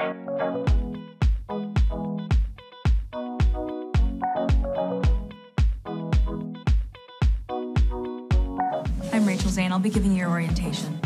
I'm Rachel Zane. I'll be giving you your orientation.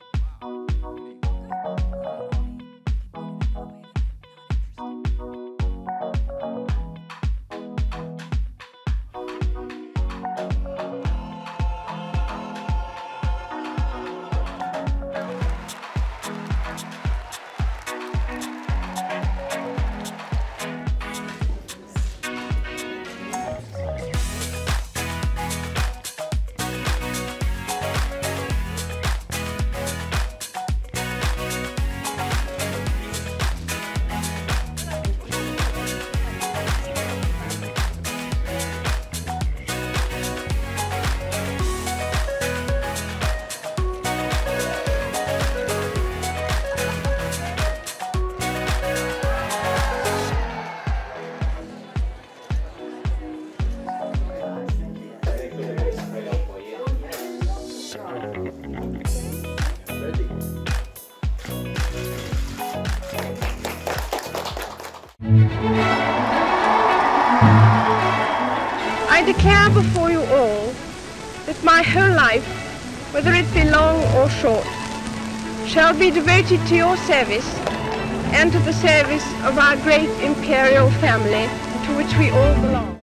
I declare before you all that my whole life, whether it be long or short, shall be devoted to your service and to the service of our great imperial family to which we all belong.